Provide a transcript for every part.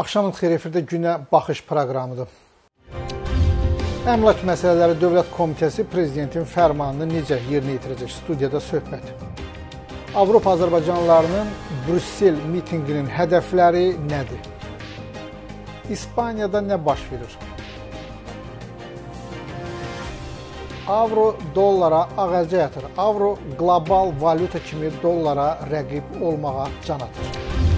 Axşamın xeyir efirdə günə baxış proqramıdır. Əmlak Məsələləri Dövlət Komitəsi Prezidentin fərmanını necə yerinə yetirəcək? Studiyada söhbət. Avropa azərbaycanlılarının Brüssel mitinqinin hədəfləri nədir? İspaniyada nə baş verir? Avro dollara ağacə yatır. Avro qlobal valyuta kimi dollara rəqib olmağa can atır.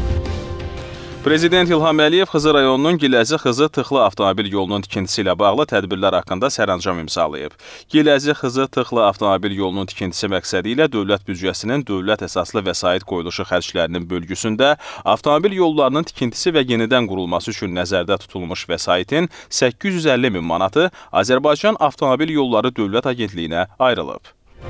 Prezident İlham Əliyev Xızı rayonunun Giləzi-Xızı Tıxlı avtomobil yolunun tikintisi ilə bağlı tədbirlər haqqında sərəncam imzalayıb. Giləzi-Xızı Tıxlı avtomobil yolunun tikintisi məqsədi ilə dövlət büdcəsinin dövlət əsaslı vəsait qoyuluşu xərclərinin bölgüsündə avtomobil yollarının tikintisi və yenidən qurulması üçün nəzərdə tutulmuş vəsaitin 850 min manatı Azərbaycan Avtomobil Yolları Dövlət Agentliyinə ayrılıb.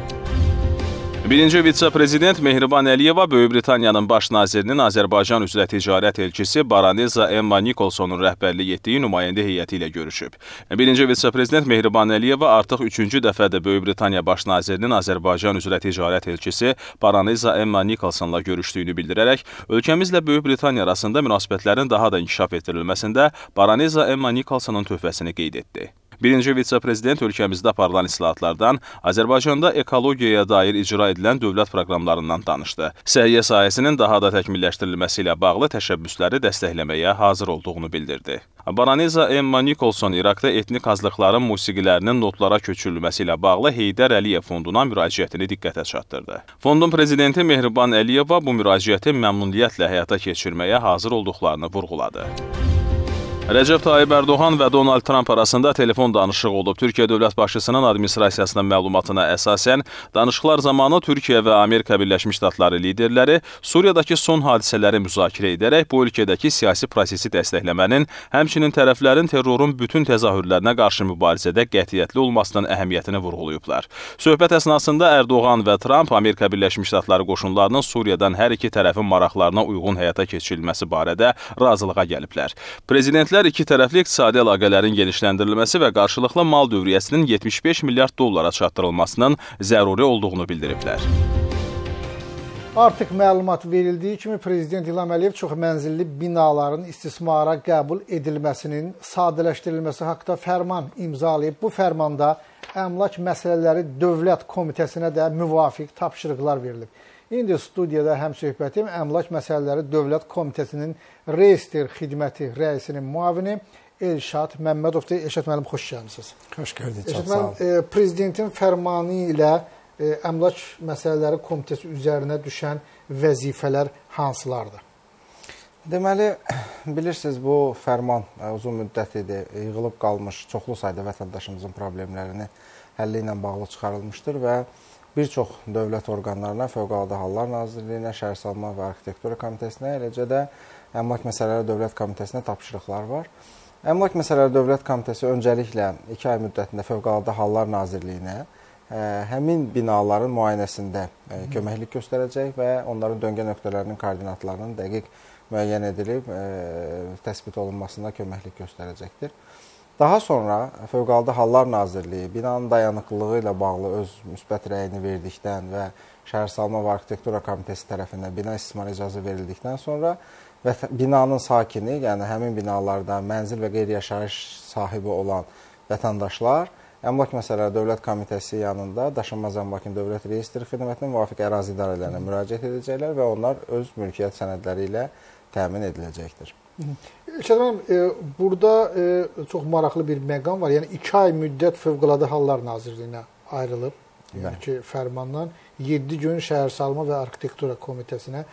Birinci vitse-prezident Mehriban Əliyeva Böyük Britaniyanın baş nazirinin Azərbaycan üzrə ticarət elçisi Baroneza Emma Nikolsonun rəhbərlik etdiyi nümayəndə heyəti ilə görüşüb. Birinci vitse-prezident Mehriban Əliyeva artıq 3-cü dəfədir Böyük Britaniya baş nazirinin Azərbaycan üzrə ticarət elçisi Baroneza Emma Nikolsonla görüşdüyünü bildirərək, ölkəmizlə Böyük Britaniya arasında münasibətlərin daha da inkişaf etdirilməsində Baroneza Emma Nikolsonun töhfəsini qeyd etdi. Birinci vitse-prezident ölkəmizdə aparılan islahatlardan, Azərbaycanda ekologiyaya dair icra edilən dövlət proqramlarından danışdı. Səhiyyə sahəsinin daha da təkmilləşdirilməsi ilə bağlı təşəbbüsləri dəstəkləməyə hazır olduğunu bildirdi. Baroneza Emma Nikolson İraqda etnik azlıqların musiqilərinin notlara köçürülməsi ilə bağlı Heydər Əliyev fonduna müraciətini diqqətə çatdırdı. Fondun prezidenti Mehriban Əliyeva bu müraciəti məmnuniyyətlə həyata keçirməyə hazır olduqlarını vurğuladı. Rəcəb Tayyib Ərdoğan və Donald Trump arasında telefon danışığı olub. Türkiyə dövlət başçısının administrasiyasının məlumatına əsasən, danışıqlar zamanı Türkiyə və Amerika Birləşmiş Ştatları liderləri Suriyadakı son hadisələri müzakirə edərək bu ölkədəki siyasi prosesi dəstəkləmənin, həmçinin tərəflərin terrorun bütün təzahürlərinə qarşı mübarizədə qətiyyətli olmasının əhəmiyyətini vurğulayıblar. Söhbət əsnasında Ərdoğan və Trump Amerika Birləşmiş Ştatları qoşunlarının Suriyadan hər iki tərəfin maraqlarına uyğun həyata keçirilməsi barədə razılığa gəliblər. Prezidentlər iki tərəfli iqtisadi əlaqələrin genişləndirilməsi və qarşılıqlı mal dövriyyəsinin 75 milyard dollara çatdırılmasının zəruri olduğunu bildiriblər. Artıq məlumat verildiyi kimi Prezident İlham Əliyev çox mənzilli binaların istismara qəbul edilməsinin sadələşdirilməsi haqqında fərman imzalayıb. Bu fərmanda Əmlak Məsələləri Dövlət Komitəsinə də müvafiq tapşırıqlar verilib. İndi studiyada həmsöhbətim Əmlak Məsələləri Dövlət Komitəsinin Reyestr Xidməti rəisinin müavini Elşad Məmmədovdur. Elşad müəllim, xoş gəlmisiniz. Xoş gördük, çox Elşad sağ olun. müəllim, Prezidentin fərmanı ilə Əmlak Məsələləri Komitəsi üzərinə düşən vəzifələr hansılardır? Deməli, bilirsiniz, bu fərman uzun müddət idi, yığılıb qalmış çoxlu sayda vətəndaşımızın problemlərini həlli ilə bağlı çıxarılmışdır və bir çox dövlət orqanlarına, Fövqəladə Hallar Nazirliyinə, Şəhərsalma və Arxitektura Komitəsinə, eləcə də Əmlak Məsələləri Dövlət Komitəsinə tapşırıqlar var. Əmlak Məsələləri Dövlət Komitəsi öncəliklə 2 ay müddətində Fövqəladə Hallar Nazirliyinə həmin binaların müayinəsində köməklik göstərəcək və onların döngə nöqtələrinin koordinatlarının dəqiq müəyyən edilib, təsbit olunmasında köməklik göstərəcəkdir. Daha sonra Fövqəladə Hallar Nazirliyi binanın dayanıqlılığı ilə bağlı öz müsbət rəyini verdikdən və Şəhərsalma və Arxitektura Komitəsi tərəfindən bina istismara icazə verildikdən sonra binanın sakini, yəni həmin binalarda mənzil və qeyri-yaşayış sahibi olan vətəndaşlar Əmlak Məsələləri Dövlət Komitəsi yanında Daşınmaz Əmlakın Dövlət Reyestri Xidmətinin müvafiq ərazi idarələrinə müraciət edəcəklər və onlar öz mülkiyyət sənədləri ilə təmin ediləcəkdir. Elşad müəllim, burada çox maraqlı bir məqam var. Yəni 2 ay müddət Fövqəladə Hallar Nazirliyinə ayrılıb, yəni ki, fərmandan 7 gün Şəhərsalma və Arxitektura Komitəsinə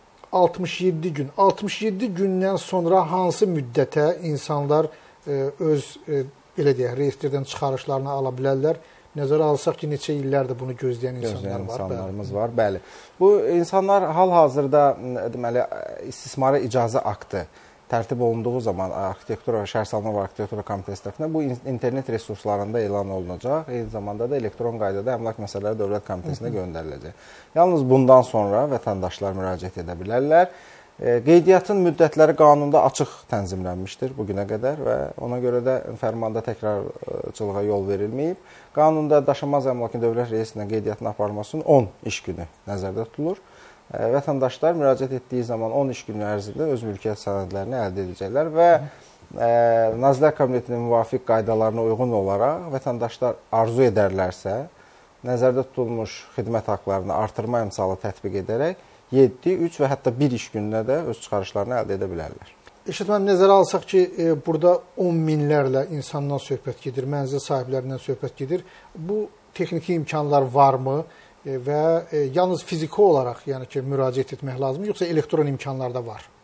67 gün. 67 gündən sonra hansı müddətə insanlar öz belə deyək, reyestrdən çıxarışlarını ala bilərlər? Nəzərə alsaq ki, neçə illərdir bunu gözləyən insanlarımız var. Bəli. Bu insanlar hal-hazırda deməli istismara icazə aktı tərtib olunduğu zaman Şəhərsalma və Arxitektura Komitəsi tərəfindən bu internet resurslarında elan olunacaq. Eyni zamanda da elektron qaydada Əmlak Məsələləri Dövlət Komitəsinə göndəriləcək. Yalnız bundan sonra vətəndaşlar müraciət edə bilərlər. Qeydiyyatın müddətləri qanunda açıq tənzimlənmişdir bugünə qədər və ona görə də fərmanda təkrarçılığa yol verilməyib. Qanunda Daşınmaz Əmlakın Dövlət Reyestrinin qeydiyyatının aparılmasının 10 iş günü nəzərdə tutulur. vətəndaşlar müraciət etdiyi zaman 10 iş günü ərzində öz mülkiyyət sənədlərini əldə edəcəklər və Nazirlər Kabinetinin müvafiq qaydalarına uyğun olaraq vətəndaşlar arzu edərlərsə, nəzərdə tutulmuş xidmət haqlarını artırma əmsalı tətbiq edərək 7, 3 və hətta 1 iş gününə də öz çıxarışlarını əldə edə bilərlər. Eşitməni nəzərə alsaq ki, burada 10 minlərlə insandan söhbət gedir, mənzil sahiblərindən söhbət gedir. Bu texniki imkanlar varmı və yalnız fiziki olaraq yəni ki, müraciət etmək lazımdır, yoxsa elektron imkanlar da var?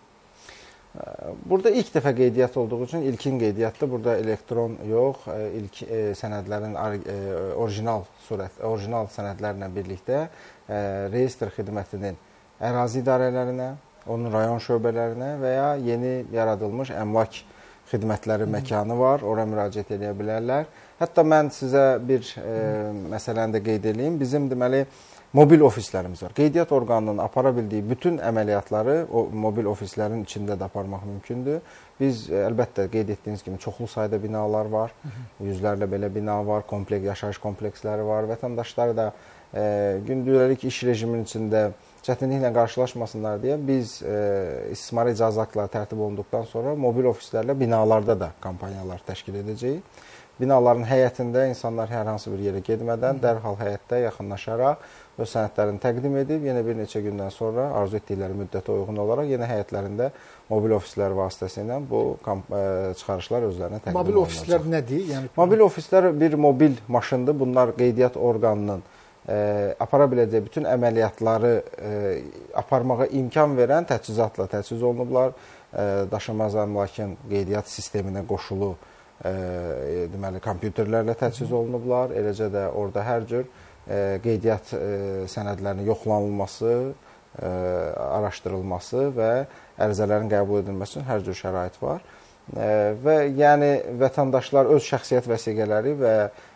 Burada ilk dəfə qeydiyyat olduğu üçün ilkin qeydiyyatda burada elektron yox, ilk sənədlərin orijinal sənədlərlə birlikdə reyestr xidmətinin ərazi idarələrinə, onun rayon şöbələrinə və ya yeni yaradılmış əmlak xidmətləri məkanı var, ora müraciət edə bilərlər. Hətta mən sizə bir məsələni də qeyd edeyim. Bizim deməli mobil ofislərimiz var. Qeydiyyat orqanının apara bildiyi bütün əməliyyatları o mobil ofislərin içində də aparmaq mümkündür. Biz əlbəttə qeyd etdiyiniz kimi çoxlu sayda binalar var, yüzlərlə belə bina var, yaşayış kompleksləri var. Vətəndaşlar da gündəlik iş rejiminin içində çətinliklə qarşılaşmasınlar deyə biz istismara icazə aktları tərtib olunduqdan sonra mobil ofislərlə binalarda da kampaniyalar təşkil edəcəyik. Binaların həyətində insanlar hər hansı bir yerə getmədən dərhal həyətdə yaxınlaşaraq öz sənədlərini təqdim edib, yenə bir neçə gündən sonra arzu etdikləri müddətə uyğun olaraq yenə həyətlərində mobil ofislər vasitəsilə bu çıxarışlar özlərinə təqdim olunacaq. Mobil ofislər nədir? Yəni mobil ofislər bir mobil maşındır. Bunlar qeydiyyat orqanının apara biləcəyi bütün əməliyyatları aparmağa imkan verən təchizatla təchiz olunublar. Daşınmaz əmlakın qeydiyyat sisteminə qoşulu deməli kompüterlərlə təchiz olunublar. Eləcə də orada hər cür qeydiyyat sənədlərinin yoxlanılması, araşdırılması və ərizələrin qəbul edilməsi üçün hər cür şərait var. Və yəni vətəndaşlar öz şəxsiyyət vəsiqələri və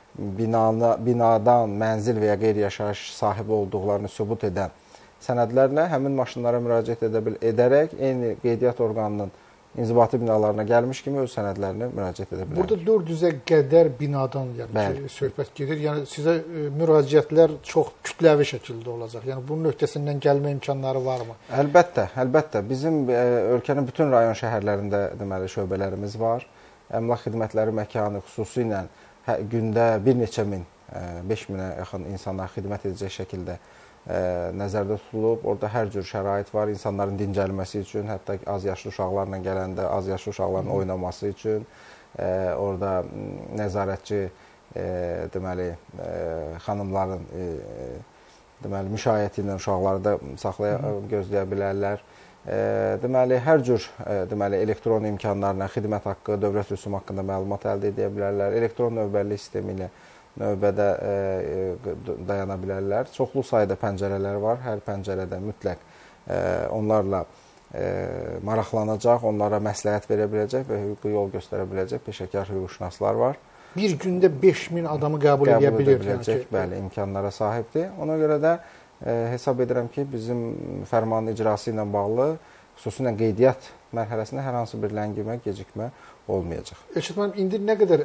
binadan mənzil və ya qeyri-yaşayış sahibi olduqlarını sübut edən sənədlərlə həmin maşınlara müraciət edərək eyni qeydiyyat orqanının inzibati binalarına gəlmiş kimi öz sənədlərini müraciət edə bilər. Burada 400-ə qədər binadan yəni söhbət gedir. Yəni sizə müraciətlər çox kütləvi şəkildə olacaq. Yəni bunun öhdəsindən gəlmə imkanları varmı? Əlbəttə, əlbəttə. Bizim ölkənin bütün rayon şəhərlərində deməli şöbələrimiz var. Əmlak xidmətləri məkanı xüsusilə gündə bir neçə min, 5000-ə yaxın insanlar xidmət edəcək şəkildə nəzərdə tutulub. Orada hər cür şərait var. İnsanların dincəlməsi üçün, hətta az yaşlı uşaqlarla gələndə az yaşlı uşaqların oynaması üçün, orada nəzarətçi deməli xanımların deməli müşayiəti ilə uşaqları da gözləyə bilərlər. Deməli hər cür deməli elektron imkanlarla xidmət haqqı, dövlət rüsumu haqqında məlumat əldə edə bilərlər. Elektron növbəllik sistemi ilə növbədə dayana bilərlər. Çoxlu sayda pəncərələr var. Hər pəncərədə mütləq onlarla maraqlanacaq, onlara məsləhət verə biləcək və hüquqi yol göstərə biləcək peşəkar hüquqşünaslar var. Bir gündə 5000 adamı qəbul edə biləcək, bəli, imkanlara sahibdir. Ona görə də hesab edirəm ki, bizim fərmanın icrası ilə bağlı xüsusilə qeydiyyat mərhələsində hər hansı bir ləngimə, gecikmə olmayacaq. Eşitməm, indi nə qədər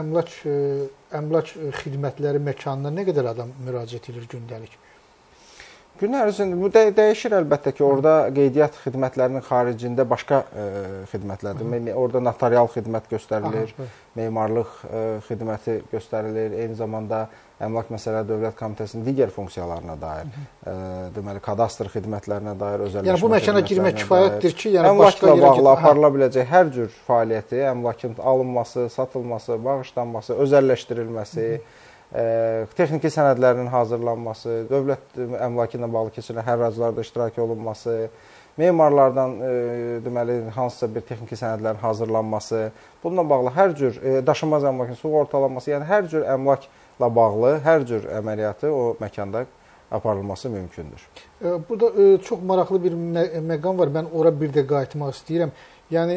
əmlak xidmətləri məkanına nə qədər adam müraciət edir gündəlik? Gün ərzində bu dəyişir əlbəttə ki, orada qeydiyyat xidmətlərinin xaricində başqa xidmətlərdir. Orada notarial xidmət göstərilir, memarlıq xidməti göstərilir, eyni zamanda Əmlak Məsələləri Dövlət Komitəsinin digər funksiyalarına dair, deməli kadastr xidmətlərinə dair özəlləşmə. Yəni bu məkana girmək kifayətdir ki, yəni əmlakla bağlı aparıla biləcək hər cür fəaliyyəti, əmlakın alınması, satılması, bağışlanması, özəlləşdirilməsi, texniki sənədlərinin hazırlanması, dövlət əmlakı ilə bağlı keçirilən hərraclarda iştirak olunması, memarlardan deməli hansısa bir texniki sənədlərin hazırlanması, bununla bağlı hər cür daşınmaz əmlakın sığortalanması, yəni hər cür əmlakla bağlı hər cür əməliyyatı o məkanda aparılması mümkündür. Burada çox maraqlı bir məqam var. Mən ora bir də qayıtmaq istəyirəm. Yəni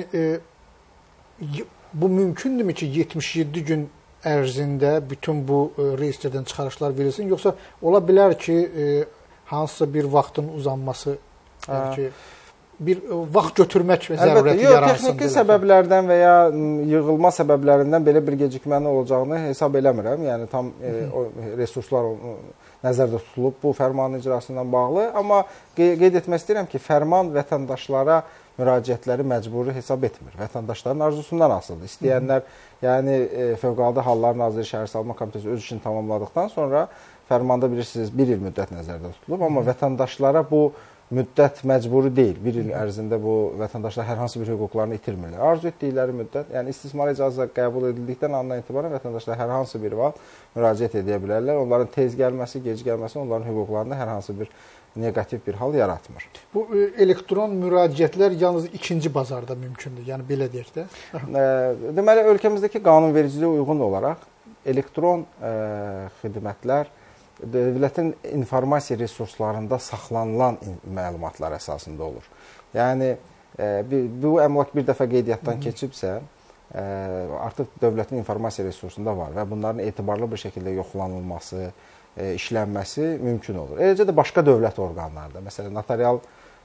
bu mümkündürmü ki, 77 gün ərzində bütün bu reyestrdən çıxarışlar verilsin, yoxsa ola bilər ki, hansısa bir vaxtın uzanması? bir vaxt götürmək zərurəti yaransın. Texniki səbəblərdən və ya yığılma səbəblərindən belə bir gecikmənin olacağını hesab eləmirəm. Yəni tam o resurslar nəzərdə tutulub bu fərmanın icrasından bağlı. Amma qeyd etmək istəyirəm ki, fərman vətəndaşlara müraciətləri məcburi hesab etmir. Vətəndaşların arzusundan asılıdır. İstəyənlər, yəni Fövqəladə Hallar Naziri Şəhərsalma Komitəsi öz işini tamamladıqdan sonra fərmanda bilirsiniz 1 il müddət nəzərdə tutulub. Amma vətəndaşlara bu müddət məcburi deyil. 1 il ərzində bu vətəndaşlar hər hansı bir hüquqlarını itirmirlər. Arzu etdikləri müddət, yəni istismar icazə qəbul edildikdən andan etibarən vətəndaşlar hər hansı bir vaxt müraciət edə bilərlər. Onların tez gəlməsi, gec gəlməsi onların hüquqlarında hər hansı bir negativ bir hal yaratmır. Bu elektron müraciətlər yalnız ikinci bazarda mümkündür. Yəni belə deyək də. Deməli, ölkəmizdəki qanunvericiliyə uyğun olaraq elektron xidmətlər dövlətin informasiya resurslarında saxlanılan məlumatlar əsasında olur. Yəni, bu əmlak bir dəfə qeydiyyatdan keçibsə, artıq dövlətin informasiya resursunda var və bunların etibarlı bir şəkildə yoxlanılması, işlənməsi mümkün olur. Eləcə də başqa dövlət orqanlarında, məsələn, notarial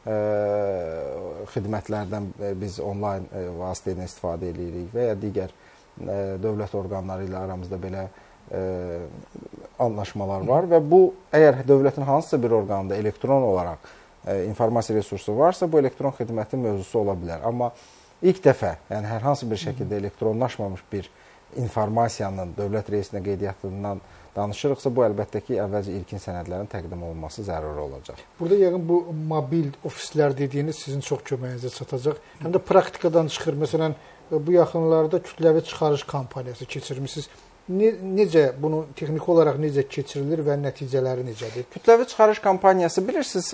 xidmətlərdən biz onlayn vasitə ilə istifadə edirik və ya digər dövlət orqanları ilə aramızda belə anlaşmalar var və bu, əgər dövlətin hansısa bir orqanında elektron olaraq informasiya resursu varsa, bu elektron xidmətin mövzusu ola bilər. Amma ilk dəfə, yəni hər hansı bir şəkildə elektronlaşmamış bir informasiyanın dövlət reisinə qeydiyyatından danışırıqsa, bu əlbəttə ki, əvvəlcə ilkin sənədlərin təqdim olunması zəruri olacaq. Burada yəqin bu mobil ofislər dediyiniz sizin çox köməyinizə çatacaq. Həm də praktikadan çıxır. Məsələn, bu yaxınlarda kütləvi çıxarış kampaniyası keçirmişsiniz. Necə, bunu texniki olaraq necə keçirilir və nəticələri necədir? Kütləvi çıxarış kampaniyası, bilirsiniz,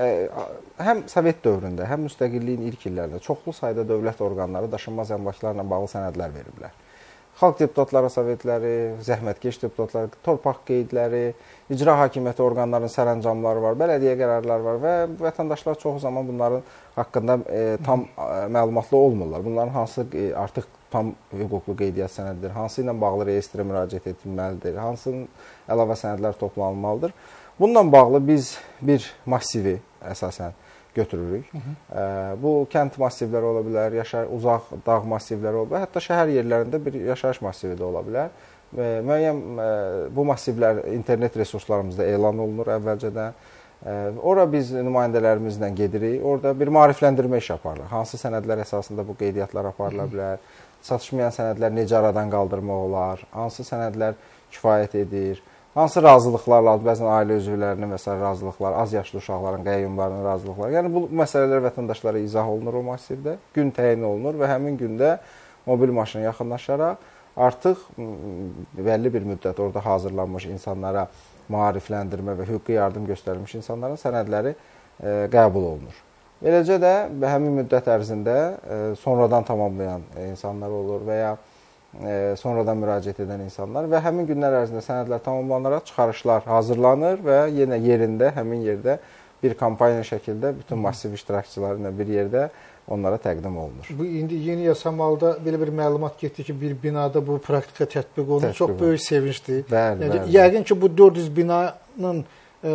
həm Sovet dövründə, həm müstəqilliyin ilk illərində çoxlu sayda dövlət orqanları daşınmaz əmlaklarla bağlı sənədlər veriblər. Xalq deputatları sovetləri, zəhmətkeş deputatları, torpaq qeydləri, icra hakimiyyəti orqanlarının sərəncamları var, bələdiyyə qərarları var və vətəndaşlar çox zaman bunların haqqında tam məlumatlı olmurlar. Bunların hansı artıq tam hüquqlu qeydiyyat sənədidir, hansı ilə bağlı reyestrə müraciət edilməlidir, hansının əlavə sənədlər toplanılmalıdır. Bununla bağlı biz bir massivi əsasən götürürük. Bu kənd massivləri ola bilər, uzaq dağ massivləri ola bilər, hətta şəhər yerlərində bir yaşayış massivi də ola bilər. Müəyyən bu massivlər internet resurslarımızda elan olunur əvvəlcədən. Ora biz nümayəndələrimizlə gedirik, orada bir maarifləndirmə iş aparılır. Hansı sənədlər əsasında bu qeydiyyatlar aparıla bilər, çatışmayan sənədlər necə aradan qaldırmaq olar, hansı sənədlər kifayət edir, hansı razılıqlar lazım, bəzən ailə üzvlərinin və s. razılıqlar, az yaşlı uşaqların, qəyyumlarının razılıqları. Yəni, bu məsələlər vətəndaşlara izah olunur o massivdə, gün təyin olunur və həmin gündə mobil maşına yaxınlaşaraq artıq bəlli bir müddət orada hazırlanmış insanlara maarifləndirmə və hüquqi yardım göstərilmiş insanların sənədləri qəbul olunur. Eləcə də həmin müddət ərzində sonradan tamamlayan insanlar olur və ya sonradan müraciət edən insanlar və həmin günlər ərzində sənədlər tamamlanaraq çıxarışlar hazırlanır və yenə yerində, həmin yerdə bir kampaniya şəkildə bütün massiv iştirakçıları ilə bir yerdə onlara təqdim olunur. Bu indi yeni yasamalda belə bir məlumat getdi ki, bir binada bu praktika tətbiq olunur. Çox böyük sevincdir. Bəli. Yəqin ki, bu 400 binanın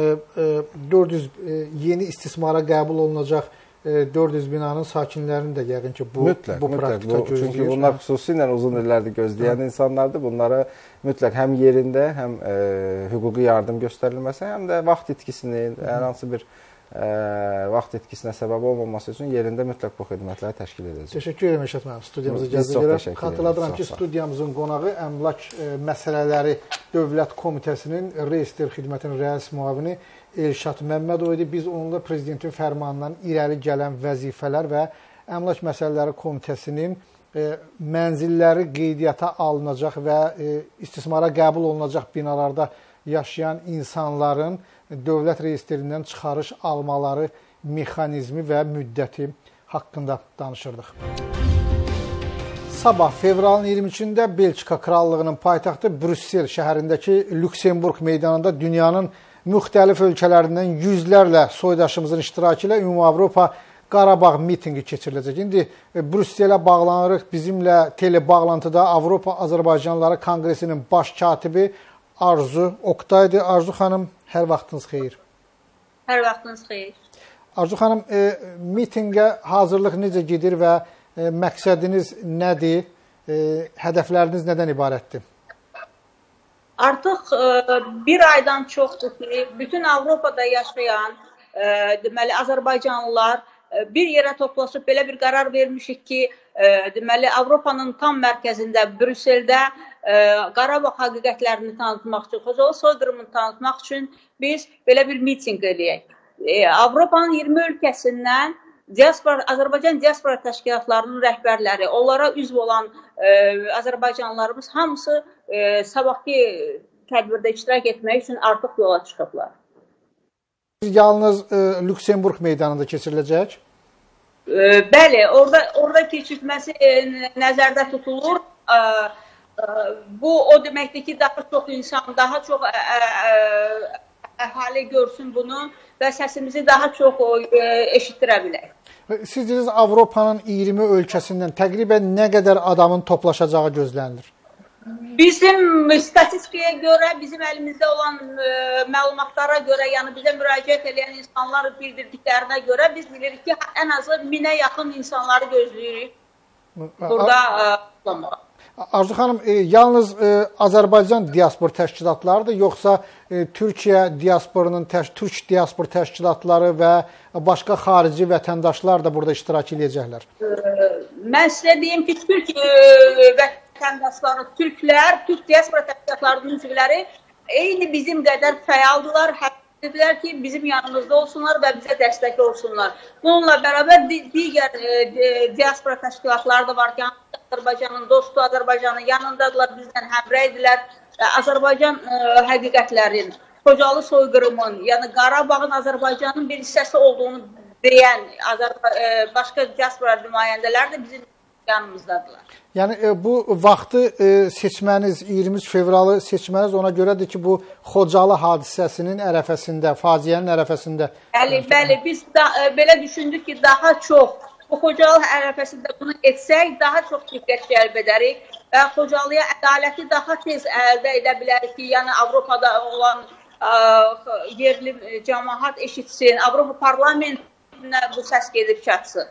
400 yeni istismara qəbul olunacaq 400 binanın sakinlərinin də yəqin ki, bu praktika gözləyir. Çünki bunlar xüsusilə uzun illərdir gözləyən insanlardır. Bunlara mütləq həm yerində, həm hüquqi yardım göstərilməsi, həm də vaxt itkisinin, hər hansı bir vaxt itkisinə səbəb olmaması üçün yerində mütləq bu xidmətləri təşkil edəcək. Təşəkkür edirəm Rəşad müəllim, studiyamıza gəldiyinizə görə. Xatırladıram ki, studiyamızın qonağı Əmlak Məsələləri Dövlət Komitəsinin Reyestr Xidmətinin rəis müavini Elşad Məmmədov idi. Biz onunla prezidentin fərmanından irəli gələn vəzifələr və Əmlak Məsələləri Komitəsinin mənzilləri qeydiyyata alınacaq və istismara qəbul olunacaq binalarda yaşayan insanların dövlət reyestrindən çıxarış almaları mexanizmi və müddəti haqqında danışırdıq. Sabah fevralın 23-də Belçika Krallığının paytaxtı Brüssel şəhərindəki Lüksemburg meydanında dünyanın müxtəlif ölkələrindən yüzlərlə soydaşımızın iştirakı ilə Ümumi Avropa Qarabağ mitinqi keçiriləcək. İndi Brüsselə bağlanırıq. Bizimlə tele bağlantıda Avropa Azərbaycanlıları Konqresinin baş katibi Arzu Oktaydır. Arzu xanım, hər vaxtınız xeyir. Hər vaxtınız xeyir. Arzu xanım, mitinqə hazırlıq necə gedir və məqsədiniz nədir? Hədəfləriniz nədən ibarətdir? Artıq bir aydan çoxdur ki, bütün Avropada yaşayan deməli Azərbaycanlılar bir yerə toplaşıb belə bir qərar vermişik ki, deməli Avropanın tam mərkəzində Brüsseldə Qarabağ həqiqətlərini tanıtmaq üçün, Xocalı soyqırımını tanıtmaq üçün biz belə bir mitinq eləyək. Avropanın 20 ölkəsindən Azərbaycan diaspora təşkilatlarının rəhbərləri, onlara üzv olan Azərbaycanlılarımız hamısı sabahki tədbirdə iştirak etmək üçün artıq yola çıxıblar. Yalnız Lüksemburg meydanında keçiriləcək? Bəli, orada keçirilməsi nəzərdə tutulur. Bu o deməkdir ki, daha çox insan, daha çox əhali görsün bunu və səsimizi daha çox eşitdirə bilək. Siz dediniz, Avropanın 20 ölkəsindən təqribən nə qədər adamın toplaşacağı gözlənilir? Bizim statistikaya görə, bizim əlimizdə olan məlumatlara görə, yəni bizə müraciət edən insanlar bildirdiklərinə görə biz bilirik ki, ən azı 1000-ə yaxın insanları gözləyirik burada toplamağa. Arzu xanım, yalnız Azərbaycan diaspor təşkilatlarıdır, yoxsa Türkiyə diasporunun, Türk diaspor təşkilatları və başqa xarici vətəndaşlar da burada iştirak edəcəklər? Mən sizə deyim ki, Türk vətəndaşları, Türklər, Türk diaspora təşkilatlarının üzvləri eyni bizim qədər fəaldırlar, dedilər ki, bizim yanımızda olsunlar və bizə dəstək olsunlar. Bununla bərabər digər diaspora təşkilatları da var ki, Azərbaycanın dostu, Azərbaycanın yanındadılar, bizdən həmrəydirlər. Azərbaycan həqiqətlərin, Xocalı soyqırımın, yəni Qarabağın Azərbaycanın bir hissəsi olduğunu deyən başqa diaspora nümayəndələr də bizim yanımızdadılar. Yəni bu vaxtı seçməniz, 23 fevralı seçməniz ona görədir ki, bu Xocalı hadisəsinin ərəfəsində, faciənin ərəfəsində. Bəli, biz belə düşündük ki, daha çox bu Xocalı ərəfəsində bunu etsək, daha çox diqqət cəlb edərik və Xocalıya ədaləti daha tez əldə edə bilərik ki, yəni Avropada olan yerli cəmaət eşitsin, Avropa parlamentinə bu səs gedib çatsın.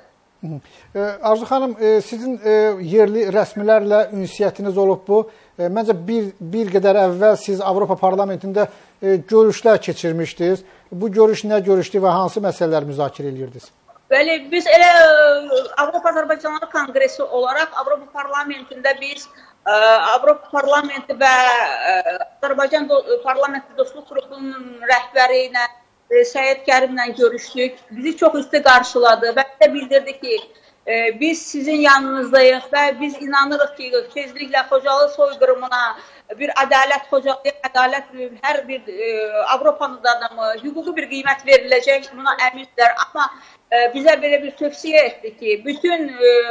Arzu xanım, sizin yerli rəsmilərlə ünsiyyətiniz olub bu. Məncə bir qədər əvvəl siz Avropa parlamentində görüşlər keçirmişdiniz. Bu görüş nə görüşdü və hansı məsələlər müzakirə edirdiniz? Bəli, biz elə Avropa Azərbaycanlı Konqresi olaraq Avropa parlamentində biz Avropa parlamenti və Azərbaycan parlamenti dostluq qrupunun rəhbəri ilə Səyyid Kərimlə görüşdük. Bizi çox üstə qarşıladı və bizə bildirdi ki, biz sizin yanınızdayıq və biz inanırıq ki, tezliklə Xocalı soyqırımına bir ədalət, Xocalıya ədalət, hər bir Avropanın adamı, hüquqi bir qiymət veriləcək, buna əmindirlər. Amma bizə belə bir tövsiyə etdi ki, bütün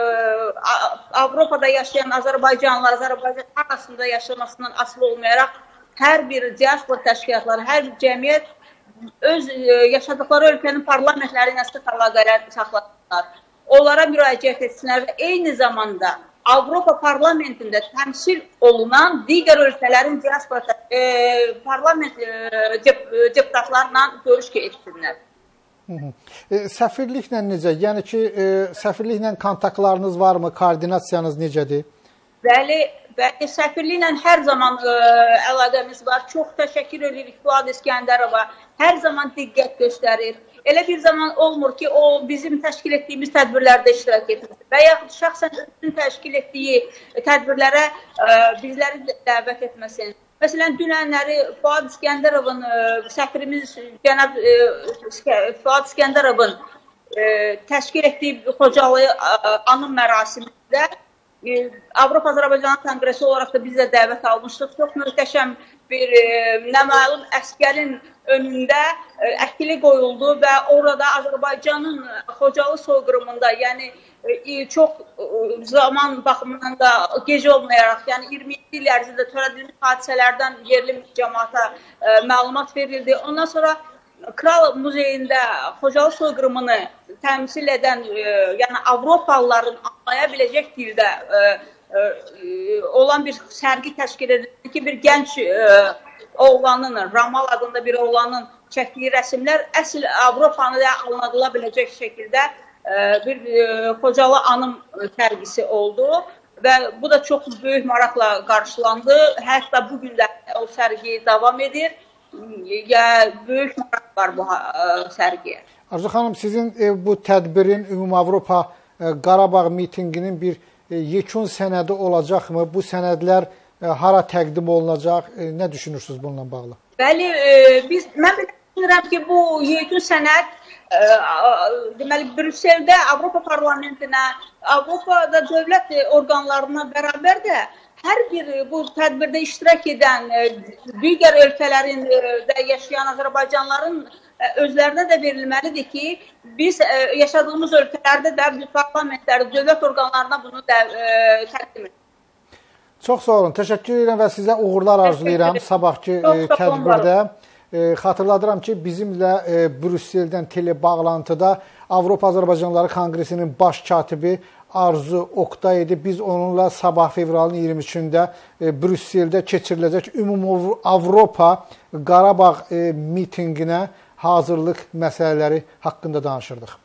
Avropada yaşayan Azərbaycanlılar, Azərbaycan arasında yaşamasından asılı olmayaraq, hər bir diaspora təşkilatları, hər bir cəmiyyət öz yaşadıkları ölkənin parlamentləri ilə sıx əlaqələr saxlasınlar. Onlara müraciət etsinlər və eyni zamanda Avropa parlamentində təmsil olunan digər ölkələrin diaspora parlament deputatlarla görüş etsinlər. Səfirliklə necə? Yəni ki, səfirliklə kontaktlarınız varmı? Koordinasiyanız necədir? Bəli, səfirliklə hər zaman əlaqəmiz var. Çox təşəkkür edirik Fuad İskəndərova. Hər zaman diqqət göstərir. Elə bir zaman olmur ki, o bizim təşkil etdiyimiz tədbirlərdə iştirak etmir. Və yaxud şəxsən özünün təşkil etdiyi tədbirlərə bizləri dəvət etməsin. Məsələn, dünənləri Fuad İskəndərovun, səfirimiz cənab Fuad İskəndərovun təşkil etdiyi Xocalı anım mərasimində Avropa Azərbaycan Konqresi olaraq da biz də dəvət almışdıq. Çox möhtəşəm bir naməlum əskərin önündə əkili qoyuldu və orada Azərbaycanın Xocalı soyqırımında, yəni çox zaman baxımından da gec olmayaraq, yəni 27 il ərzində törədilmiş hadisələrdən yerli cəmaata məlumat verildi. Ondan sonra Kral Muzeyində Xocalı soyqırımını təmsil edən, yəni Avropalıların anlaya biləcək dildə olan bir sərgi təşkil edildi ki, bir gənc oğlanın, Ramal adında bir oğlanın çəkdiyi rəsmlər əsl Avropanı da anladıla biləcək şəkildə bir Xocalı anım sərgisi oldu və bu da çox böyük maraqla qarşılandı. Hətta bugün də o sərgi davam edir. Böyük maraq var bu sərgiyə. Arzu xanım, sizin bu tədbirin Ümumi Avropa Qarabağ mitinginin bir yekun sənədi olacaqmı? Bu sənədlər hara təqdim olunacaq? Nə düşünürsünüz bununla bağlı? Bəli, mən düşünürəm ki, bu yekun sənəd deməli Brüsseldə Avropa Parlamentinə, Avropada dövlət orqanlarına bərabər də hər bir bu tədbirdə iştirak edən digər ölkələrin də yaşayan Azərbaycanlıların özlərinə də verilməlidir ki, biz yaşadığımız ölkələrdə də parlamentlərdə, dövlət orqanlarına bunu da təqdim edirik. Çox sağ olun. Təşəkkür edirəm və sizə uğurlar arzulayıram sabahki tədbirdə. Xatırladıram ki, bizimlə Brüsseldən telebağlantıda Avropa Azərbaycanlıları Konqresinin baş katibi Arzu Oktay idi. Biz onunla sabah fevralın 23-də Brüsseldə keçiriləcək Ümumi Avropa Qarabağ mitinginə hazırlıq məsələləri haqqında danışırdıq.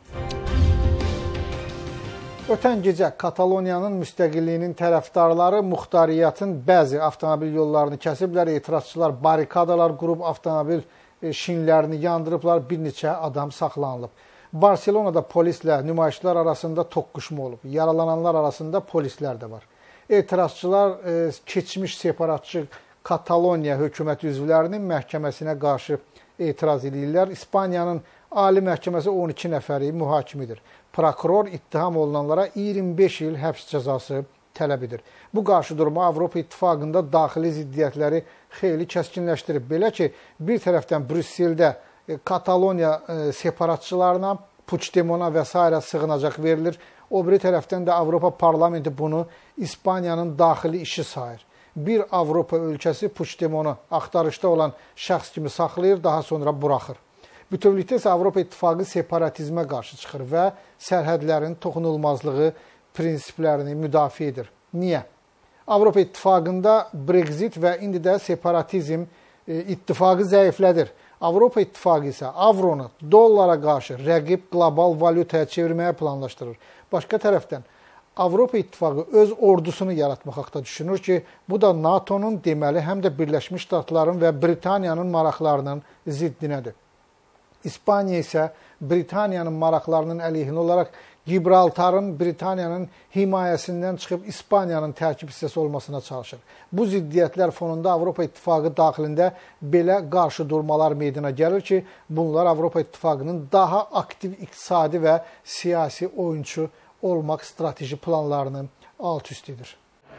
Ötən gecə Kataloniyanın müstəqilliyinin tərəfdarları muxtariyyatın bəzi avtomobil yollarını kəsiblər, etirazçılar barikadalar qurub avtomobil şinlərini yandırıblar, bir neçə adam saxlanılıb. Barselonada polislə nümayişçilər arasında toqquşma olub, yaralananlar arasında polislər də var. Etirazçılar keçmiş separatçı Kataloniya hökumət üzvlərinin məhkəməsinə qarşı etiraz edirlər. İspaniyanın Ali Məhkəməsi 12 nəfəri mühakimidir. Prokuror ittiham olunanlara 25 il həbs cəzası tələb edir. Bu qarşıdurma Avropa İttifaqında daxili ziddiyyətləri xeyli kəskinləşdirib. Belə ki, bir tərəfdən Brüsseldə Kataloniya separatçılarına, Puigdemona və s. sığınacaq verilir. O biri tərəfdən də Avropa Parlamenti bunu İspaniyanın daxili işi sayır. Bir Avropa ölkəsi Puigdemonu axtarışda olan şəxs kimi saxlayır, daha sonra buraxır. Bütövlükdə isə Avropa İttifaqı separatizmə qarşı çıxır və sərhədlərin toxunulmazlığı prinsiplərini müdafiə edir. Niyə? Avropa İttifaqında Brexit və indi də separatizm ittifaqı zəiflədir. Avropa İttifaqı isə avronu dollara qarşı rəqib qlobal valyutaya çevirməyə planlaşdırır. Başqa tərəfdən Avropa İttifaqı öz ordusunu yaratmaq haqda düşünür ki, bu da NATO'nun deməli həm də Birləşmiş Ştatların və Britaniyanın maraqlarının ziddinədir. İspaniya isə Britaniyanın maraqlarının əleyhinə olaraq Gibraltarın Britaniyanın himayəsindən çıxıb İspaniyanın tərkib hissəsi olmasına çalışır. Bu ziddiyyətlər fonunda Avropa İttifaqı daxilində belə qarşıdurmalar meydana gəlir ki, bunlar Avropa İttifaqının daha aktiv iqtisadi və siyasi oyunçu olmaq strateji planlarının alt-üst edir.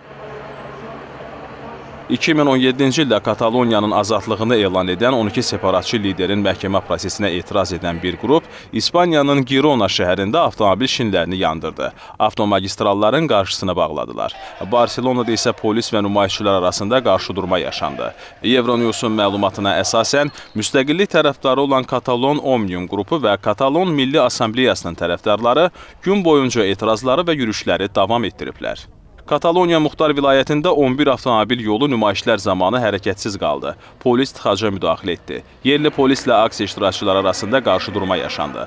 2017-ci ildə Kataloniyanın azadlığını elan edən 12 separatçı liderin məhkəmə prosesinə etiraz edən bir qrup İspaniyanın Girona şəhərində avtomobil şinlərini yandırdı. Avtomagistralların qarşısını bağladılar. Barselonada isə polis və nümayişçilər arasında qarşıdurma yaşandı. Euronewsun məlumatına əsasən, müstəqillik tərəfdarı olan Katalon Omnium qrupu və Katalon Milli Assambleyasının tərəfdarları gün boyunca etirazları və yürüşləri davam etdiriblər. Kataloniya Muxtar vilayətində 11 avtomobil yolu nümayişlər zamanı hərəkətsiz qaldı. Polis tıxaca müdaxilə etdi. Yerli polislə aksiya iştirakçıları arasında qarşıdurma yaşandı.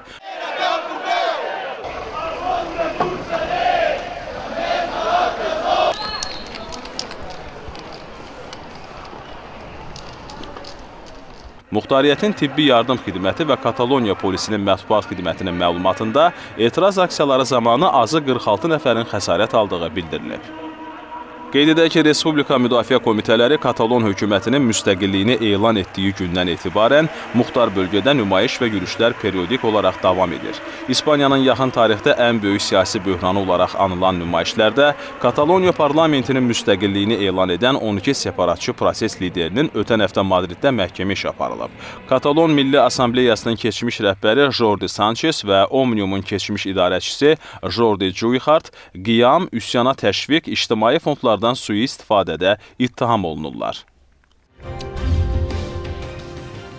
Muxtariyyətin tibbi yardım xidməti və Kataloniya polisinin mətbuat xidmətinin məlumatında etiraz aksiyaları zamanı azı 46 nəfərin xəsarət aldığı bildirilib. Qeyd edək ki, Respublika Müdafiə Komitələri Katalon hökumətinin müstəqilliyini elan etdiyi gündən etibarən muxtar bölgədə nümayiş və yürüşlər periodik olaraq davam edir. İspaniyanın yaxın tarixdə ən böyük siyasi böhranı olaraq anılan nümayişlərdə Kataloniya parlamentinin müstəqilliyini elan edən 12 separatçı proses liderinin ötən həftə Madriddə məhkəmə işi aparılıb. Katalon Milli Assambleyasının keçmiş rəhbəri Jordi Sanchez və Omniumun keçmiş idarəçisi Jordi Cuixart qiyam, üsyana təşviq, ictimai fondlardan sui-istifadədə ittiham olunurlar.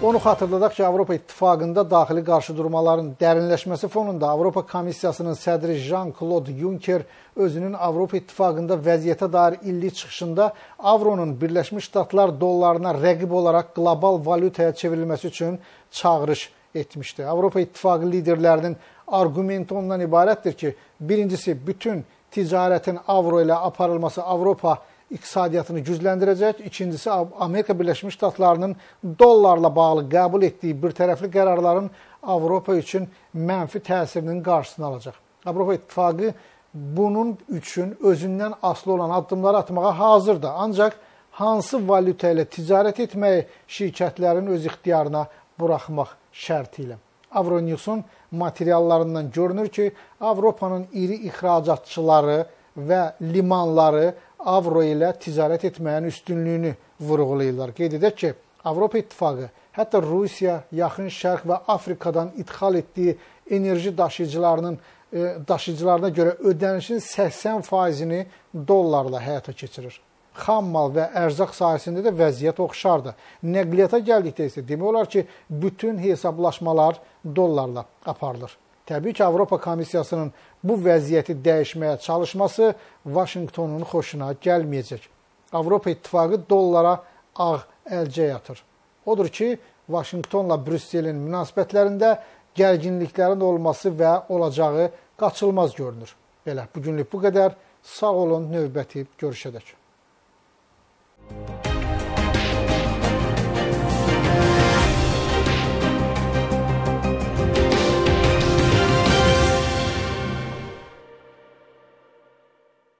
Onu xatırladaq ki, Avropa İttifaqında daxili qarşıdurmaların dərinləşməsi fonunda Avropa Komissiyasının sədri Jean-Claude Juncker özünün Avropa İttifaqında vəziyyətə dair illik çıxışında avronun Birləşmiş Ştatlar dollarına rəqib olaraq qlobal valyutaya çevrilməsi üçün çağırış etmişdi. Avropa İttifaqı liderlərinin argumenti ondan ibarətdir ki, birincisi bütün ticarətin avro ilə aparılması Avropa iqtisadiyyatını gücləndirəcək. İkincisi, Amerika Birləşmiş Ştatlarının dollarla bağlı qəbul etdiyi birtərəfli qərarların Avropa üçün mənfi təsirinin qarşısını alacaq. Avropa İttifaqı bunun üçün özündən asılı olan addımları atmağa hazırdır. Ancaq hansı valyuta ilə ticarət etməyi şirkətlərin öz ixtiyarına buraxmaq şərti ilə. Avronewsun materiallarından görünür ki, Avropanın iri ixracatçıları və limanları avro ilə ticarət etməyin üstünlüyünü vurğulayırlar. Qeyd edək ki, Avropa İttifaqı hətta Rusiya, Yaxın Şərq və Afrikadan idxal etdiyi enerji daşıyıcılarına görə ödənişin 80%-ni dollarla həyata keçirir. Xam mal və ərzaq sahəsində də vəziyyət oxşardır. Nəqliyyata gəldikdə isə demək olar ki, bütün hesablaşmalar dollarla aparılır. Təbii ki, Avropa Komissiyasının bu vəziyyəti dəyişməyə çalışması Vaşinqtonun xoşuna gəlməyəcək. Avropa İttifaqı dollara ağ əlcə yatır. Odur ki, Vaşinqtonla Brüsselin münasibətlərində gərginliklərin olması və olacağı qaçılmaz görünür. Belə, bugünlük bu qədər. Sağ olun, növbəti görüşədək.